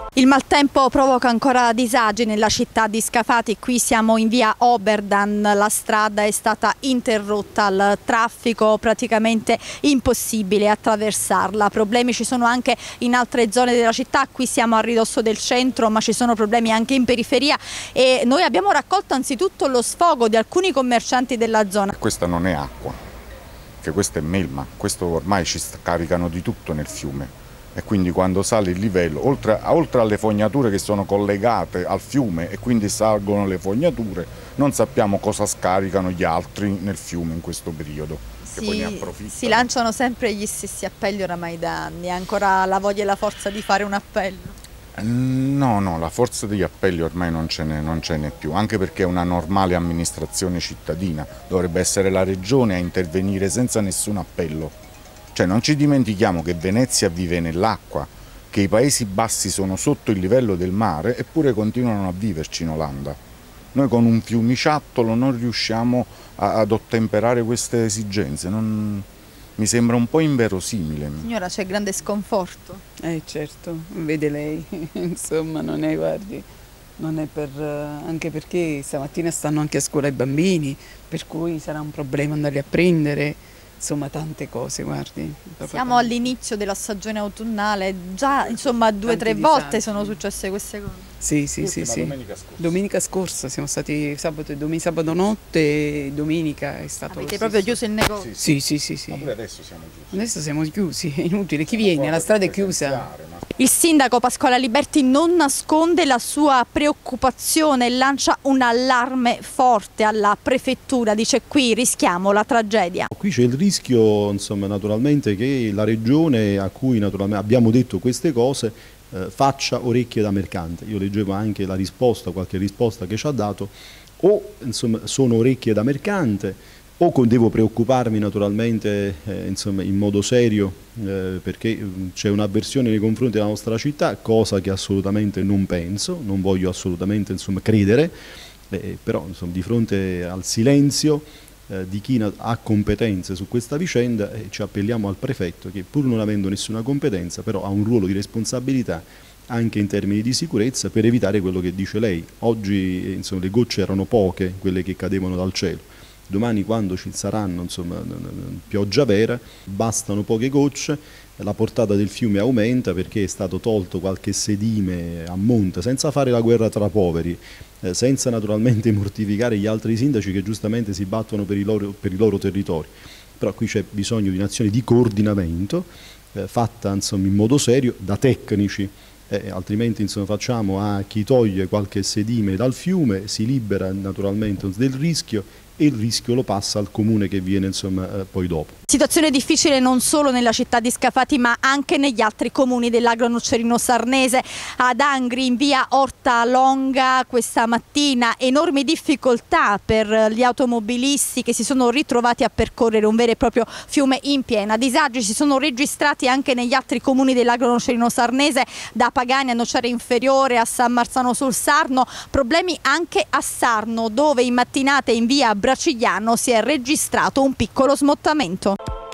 Il maltempo provoca ancora disagi nella città di Scafati. Qui siamo in via Oberdan, la strada è stata interrotta, il traffico praticamente impossibile attraversarla. Problemi ci sono anche in altre zone della città, qui siamo a ridosso del centro, ma ci sono problemi anche in periferia e noi abbiamo raccolto anzitutto lo sfogo di alcuni commercianti della zona. Questa non è acqua, che questa è melma, questo ormai ci caricano di tutto nel fiume. E quindi quando sale il livello, oltre alle fognature che sono collegate al fiume e quindi salgono le fognature, non sappiamo cosa scaricano gli altri nel fiume in questo periodo. Che poi ne approfittano. Si lanciano sempre gli stessi appelli oramai da anni, ancora la voglia e la forza di fare un appello? No, la forza degli appelli ormai non ce n'è più, anche perché è una normale amministrazione cittadina, dovrebbe essere la regione a intervenire senza nessun appello. Cioè non ci dimentichiamo che Venezia vive nell'acqua, che i Paesi Bassi sono sotto il livello del mare eppure continuano a viverci in Olanda. Noi con un fiumiciattolo non riusciamo ad ottemperare queste esigenze, mi sembra un po' inverosimile. Signora, c'è grande sconforto. Certo, vede lei, insomma non è, guardi, non è anche perché stamattina stanno anche a scuola i bambini, per cui sarà un problema andarli a prendere. Insomma tante cose, guardi. Siamo all'inizio della stagione autunnale, già insomma 2 o 3 volte sono successe queste cose. Sì. Domenica scorsa siamo stati sabato notte e domenica è stato. Avete proprio chiuso il negozio? Sì. Ma pure adesso siamo chiusi. Adesso siamo chiusi, è inutile, chi viene? La strada è chiusa. Il sindaco Pasquale Aliberti non nasconde la sua preoccupazione e lancia un allarme forte alla prefettura, dice qui rischiamo la tragedia. Qui c'è il rischio, insomma, naturalmente che la regione a cui naturalmente abbiamo detto queste cose faccia orecchie da mercante. Io leggevo anche la risposta, qualche risposta che ci ha dato, o insomma, sono orecchie da mercante o devo preoccuparmi naturalmente insomma, in modo serio perché c'è un'avversione nei confronti della nostra città, cosa che assolutamente non penso, non voglio assolutamente insomma, credere, però insomma, di fronte al silenzio di chi ha competenze su questa vicenda ci appelliamo al prefetto che pur non avendo nessuna competenza però ha un ruolo di responsabilità anche in termini di sicurezza per evitare quello che dice lei. Oggi insomma, le gocce erano poche, quelle che cadevano dal cielo. Domani quando ci saranno insomma, pioggia vera, bastano poche gocce, la portata del fiume aumenta perché è stato tolto qualche sedime a monte, senza fare la guerra tra poveri, senza naturalmente mortificare gli altri sindaci che giustamente si battono per i loro territori. Però qui c'è bisogno di un'azione di coordinamento fatta insomma, in modo serio da tecnici. Altrimenti insomma, facciamo a chi toglie qualche sedime dal fiume, si libera naturalmente del rischio e il rischio lo passa al comune che viene insomma, poi dopo. Situazione difficile non solo nella città di Scafati ma anche negli altri comuni dell'Agro Nocerino Sarnese. Ad Angri in via Orta Longa questa mattina enormi difficoltà per gli automobilisti che si sono ritrovati a percorrere un vero e proprio fiume in piena. Disagi si sono registrati anche negli altri comuni dell'Agro Nocerino Sarnese, da Pagani a Nocera Inferiore a San Marzano sul Sarno, problemi anche a Sarno dove in mattinata in via Bracigliano si è registrato un piccolo smottamento.